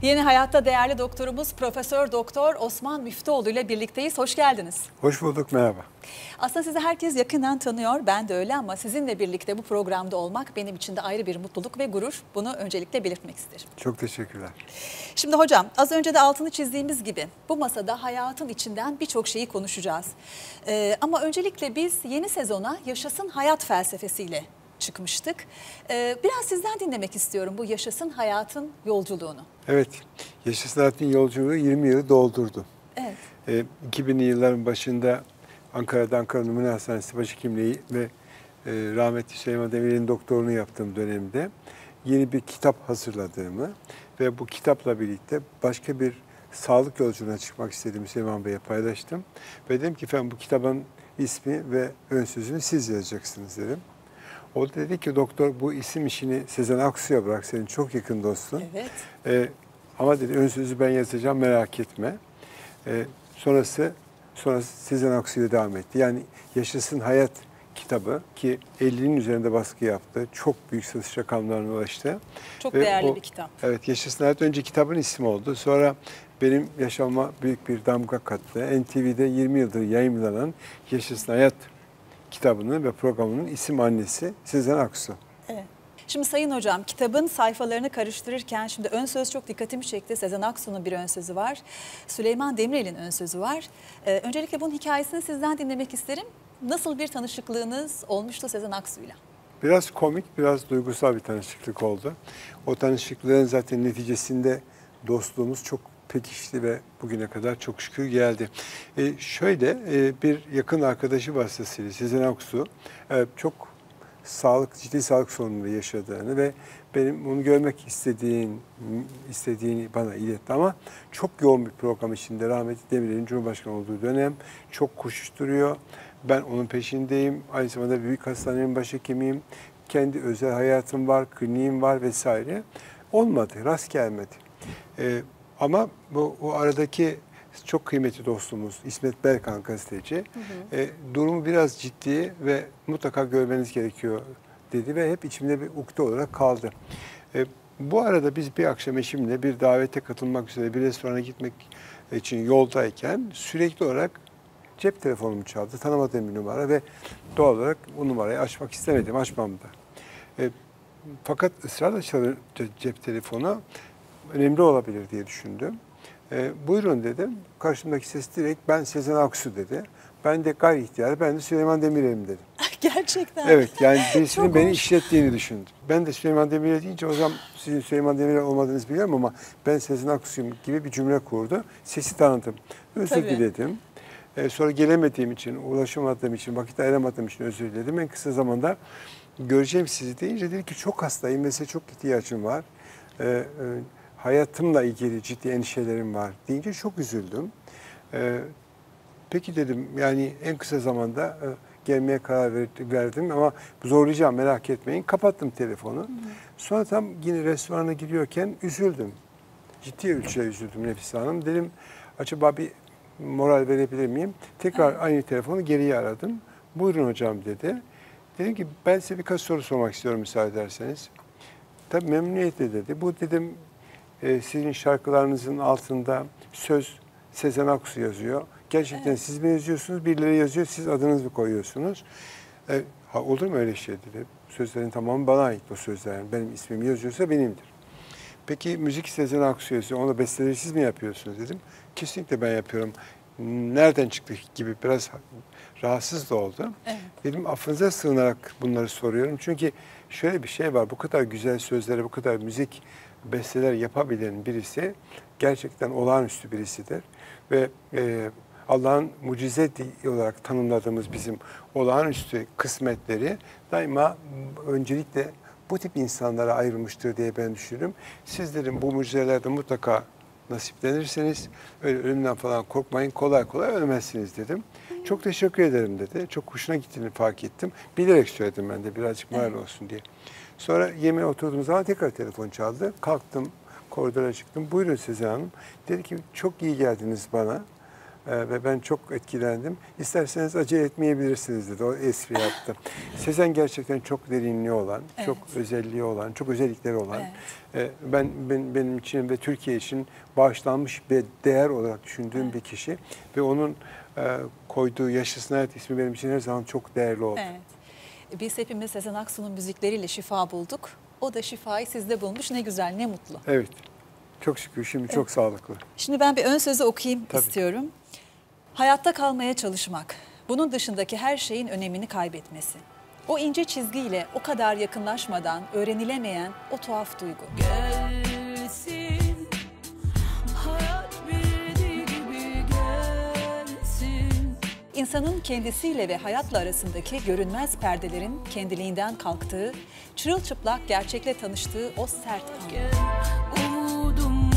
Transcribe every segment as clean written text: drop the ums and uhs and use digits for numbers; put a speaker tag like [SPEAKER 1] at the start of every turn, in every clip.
[SPEAKER 1] Yeni Hayat'ta değerli doktorumuz Profesör Doktor Osman Müftüoğlu ile birlikteyiz. Hoş geldiniz.
[SPEAKER 2] Hoş bulduk, merhaba.
[SPEAKER 1] Aslında sizi herkes yakından tanıyor, ben de öyle ama sizinle birlikte bu programda olmak benim için de ayrı bir mutluluk ve gurur. Bunu öncelikle belirtmek isterim.
[SPEAKER 2] Çok teşekkürler.
[SPEAKER 1] Şimdi hocam, az önce de altını çizdiğimiz gibi bu masada hayatın içinden birçok şeyi konuşacağız. Ama öncelikle biz yeni sezona Yaşasın Hayat felsefesiyle çıkmıştık. Biraz sizden dinlemek istiyorum bu Yaşasın Hayat'ın yolculuğunu.
[SPEAKER 2] Evet, Yaşasın Hayat'ın yolculuğu 20 yılı doldurdu.
[SPEAKER 1] Evet.
[SPEAKER 2] 2000'li yılların başında Ankara'da Ankara Numune Hastanesi Başhekimliği ve rahmetli Süleyman Demirel'in doktorluğunu yaptığım dönemde yeni bir kitap hazırladığımı ve bu kitapla birlikte başka bir sağlık yolculuğuna çıkmak istediğimi Süleyman Bey'e paylaştım. Ve dedim ki efendim bu kitabın ismi ve ön sözünü siz yazacaksınız dedim. O da dedi ki doktor bu isim işini Sezen Aksu'ya bırak, senin çok yakın dostun.
[SPEAKER 1] Evet.
[SPEAKER 2] Ama dedi ön sözü ben yazacağım, merak etme. Sonrası Sezen Aksu'ya devam etti. Yani Yaşasın Hayat kitabı ki 50'nin üzerinde baskı yaptı. Çok büyük satış rakamlarına ulaştı.
[SPEAKER 1] Çok değerli bir kitap.
[SPEAKER 2] Evet, Yaşasın Hayat önce kitabın ismi oldu. Sonra benim yaşama büyük bir damga kattı. NTV'de 20 yıldır yayınlanan Yaşasın Hayat kitabının ve programının isim annesi Sezen Aksu.
[SPEAKER 1] Evet. Şimdi Sayın Hocam, kitabın sayfalarını karıştırırken şimdi ön söz çok dikkatimi çekti. Sezen Aksu'nun bir ön sözü var. Süleyman Demirel'in ön sözü var. Öncelikle bunun hikayesini sizden dinlemek isterim. Nasıl bir tanışıklığınız olmuştu Sezen Aksu'yla?
[SPEAKER 2] Biraz komik, biraz duygusal bir tanışıklık oldu. O tanışıklığın zaten neticesinde dostluğumuz çok pekişti ve bugüne kadar çok şükür geldi. Bir yakın arkadaşı vasıtasıyla Sezen Aksu çok ciddi sağlık sorunları yaşadığını ve benim bunu görmek istediğini bana iletti. Ama çok yoğun bir program içinde rahmetli Demirel'in Cumhurbaşkanı olduğu dönem çok koşuşturuyor. Ben onun peşindeyim. Aynı zamanda büyük hastanenin başhekimiyim. Kendi özel hayatım var, kliniğim var vesaire. Olmadı, rast gelmedi. Ama o aradaki çok kıymetli dostumuz İsmet Berkan gazeteci durumu biraz ciddi ve mutlaka görmeniz gerekiyor dedi ve hep içimde bir ukde olarak kaldı. Bu arada biz bir akşam eşimle bir davete katılmak üzere bir restorana gitmek için yoldayken sürekli olarak cep telefonumu çaldı. Tanımadığım bir numara ve doğal olarak bu numarayı açmak istemedim, açmam da. Fakat ısrarla çalıyor cep telefonu. Önemli olabilir diye düşündüm. Buyurun dedim. Karşımdaki ses direkt ben Sezen Aksu dedi. Ben de gayri ihtiyar, ben de Süleyman Demirel'im dedim.
[SPEAKER 1] Gerçekten.
[SPEAKER 2] Evet, yani birisinin beni işlettiğini düşündüm. Ben de Süleyman Demirel deyince o zaman sizin Süleyman Demirel olmadığınızı biliyorum ama ben Sezen Aksu'yum gibi bir cümle kurdu. Sesi tanıdım. Özür diledim. Sonra gelemediğim için, ulaşamadığım için, vakit ayıramadığım için özür diledim. En kısa zamanda göreceğim sizi deyince dedi ki çok hastayım ve size çok ihtiyacım var. Hayatımla ilgili ciddi endişelerim var deyince çok üzüldüm. Peki dedim yani en kısa zamanda gelmeye karar verdim ama zorlayacağım merak etmeyin. Kapattım telefonu. Sonra tam yine restorana gidiyorken üzüldüm. Ciddi ölçüde üzüldüm Nefise Hanım. Dedim acaba bir moral verebilir miyim? Tekrar aynı telefonu geriye aradım. Buyurun hocam dedi. Dedim ki ben size birkaç soru sormak istiyorum müsaade ederseniz. Tabii memnuniyetle dedi. Bu dedim sizin şarkılarınızın altında söz Sezen Aksu yazıyor. Gerçekten siz mi yazıyorsunuz, birileri yazıyor, siz adınızı mı koyuyorsunuz? Olur mu öyle şey dedi. Sözlerin tamamı bana ait bu sözlerin. Benim ismim yazıyorsa benimdir. Peki müzik Sezen Aksu yazıyor, onu besteleri siz mi yapıyorsunuz dedim. Kesinlikle ben yapıyorum. Nereden çıktı gibi biraz rahatsız da oldum. Evet. Dedim affınıza sığınarak bunları soruyorum. Çünkü şöyle bir şey var, bu kadar güzel sözlere, bu kadar müzik besteler yapabilen birisi gerçekten olağanüstü birisidir. Ve Allah'ın mucize olarak tanımladığımız bizim olağanüstü kısmetleri daima öncelikle bu tip insanlara ayrılmıştır diye ben düşünüyorum. Sizlerin bu mucizelerde mutlaka nasiplenirseniz öyle ölümden falan korkmayın, kolay kolay ölmezsiniz dedim. Çok teşekkür ederim dedi. Çok hoşuna gittiğini fark ettim. Bilerek söyledim ben de birazcık moral olsun diye. Sonra yemeğe oturduğumuz zaman tekrar telefon çaldı. Kalktım, koridora çıktım. Buyurun Sezen Hanım. Dedi ki çok iyi geldiniz bana. Ve ben çok etkilendim. İsterseniz acele etmeyebilirsiniz dedi. O espri yaptı. Sezen gerçekten çok derinliği olan,
[SPEAKER 1] Evet.
[SPEAKER 2] çok özelliği olan, çok özellikleri olan.
[SPEAKER 1] Evet.
[SPEAKER 2] Benim için ve Türkiye için bağışlanmış bir değer olarak düşündüğüm bir kişi. Ve onun koyduğu Yaşasın Hayat ismi benim için her zaman çok değerli oldu.
[SPEAKER 1] Evet. Biz hepimiz Sezen Aksu'nun müzikleriyle şifa bulduk. O da şifayı sizde bulmuş. Ne güzel, ne mutlu.
[SPEAKER 2] Evet. Çok şükür şimdi çok sağlıklı.
[SPEAKER 1] Şimdi ben bir ön sözü okuyayım
[SPEAKER 2] Tabii.
[SPEAKER 1] istiyorum. Hayatta kalmaya çalışmak, bunun dışındaki her şeyin önemini kaybetmesi. O ince çizgiyle o kadar yakınlaşmadan öğrenilemeyen o tuhaf duygu.
[SPEAKER 3] Gelsin, hayat bildiği gibi gelsin.
[SPEAKER 1] İnsanın kendisiyle ve hayatla arasındaki görünmez perdelerin kendiliğinden kalktığı, çırılçıplak gerçekle tanıştığı o sert an.
[SPEAKER 3] Umudum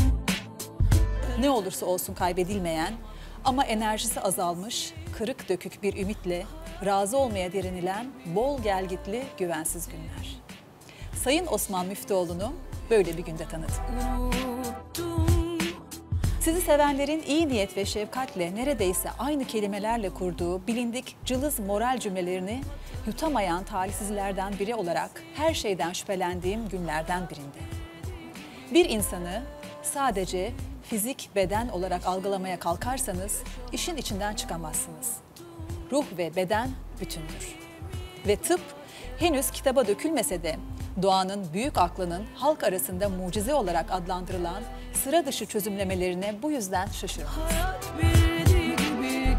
[SPEAKER 1] Ne olursa olsun kaybedilmeyen ama enerjisi azalmış, kırık dökük bir ümitle razı olmaya direnilen bol gelgitli güvensiz günler. Sayın Osman Müftüoğlu'nu böyle bir günde tanıdım.
[SPEAKER 3] unuttum.
[SPEAKER 1] Sizi sevenlerin iyi niyet ve şefkatle neredeyse aynı kelimelerle kurduğu bilindik cılız moral cümlelerini yutamayan talihsizlerden biri olarak her şeyden şüphelendiğim günlerden birinde. Bir insanı sadece fizik, beden olarak algılamaya kalkarsanız işin içinden çıkamazsınız. Ruh ve beden bütündür. Ve tıp henüz kitaba dökülmese de doğanın büyük aklının halk arasında mucize olarak adlandırılan sıra dışı çözümlemelerine bu yüzden şaşırmaz.
[SPEAKER 3] Hayat bildiği gibi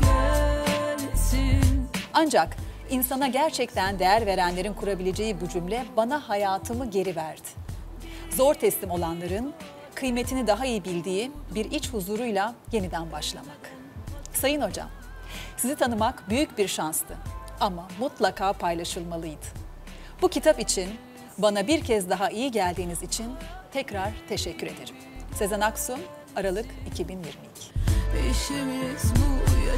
[SPEAKER 3] gelsin.
[SPEAKER 1] Ancak insana gerçekten değer verenlerin kurabileceği bu cümle bana hayatımı geri verdi. Zor teslim olanların kıymetini daha iyi bildiği bir iç huzuruyla yeniden başlamak. Sayın hocam, sizi tanımak büyük bir şanstı ama mutlaka paylaşılmalıydı. Bu kitap için bana bir kez daha iyi geldiğiniz için tekrar teşekkür ederim. Sezen Aksu, Aralık 2022.
[SPEAKER 3] İşimiz bu